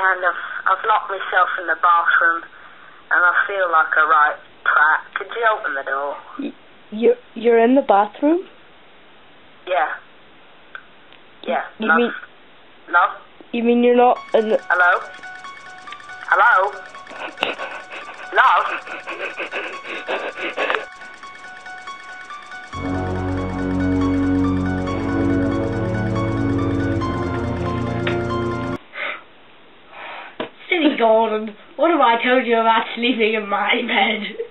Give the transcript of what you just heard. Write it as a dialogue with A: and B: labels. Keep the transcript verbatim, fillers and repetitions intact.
A: Yeah, and I've, I've locked myself in the bathroom, and I feel like a right prat. Could you open the door?
B: Y you're, you're in the bathroom?
A: Yeah. Yeah.
B: You
A: love.
B: mean...
A: Love?
B: You mean you're not in the...
A: Hello? Hello? Love?
C: Silly Gordon, what have I told you about sleeping in my bed?